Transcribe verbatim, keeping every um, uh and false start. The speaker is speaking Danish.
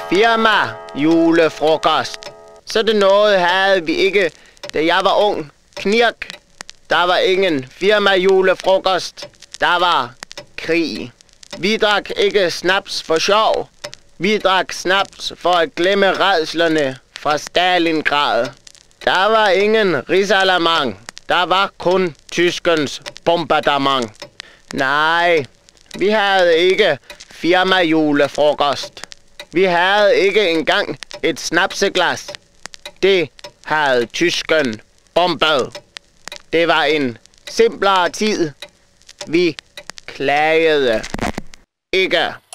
Firma julefrokost. Så det noget havde vi ikke, da jeg var ung. Knirk. Der var ingen firma julefrokost. Der var krig. Vi drak ikke snaps for sjov. Vi drak snaps for at glemme rædslerne fra Stalingrad. Der var ingen risalamang. Der var kun tyskens bombardement. Nej, vi havde ikke firma julefrokost. Vi havde ikke engang et snapseglas. Det havde tysken bombet. Det var en simplere tid. Vi klagede ikke.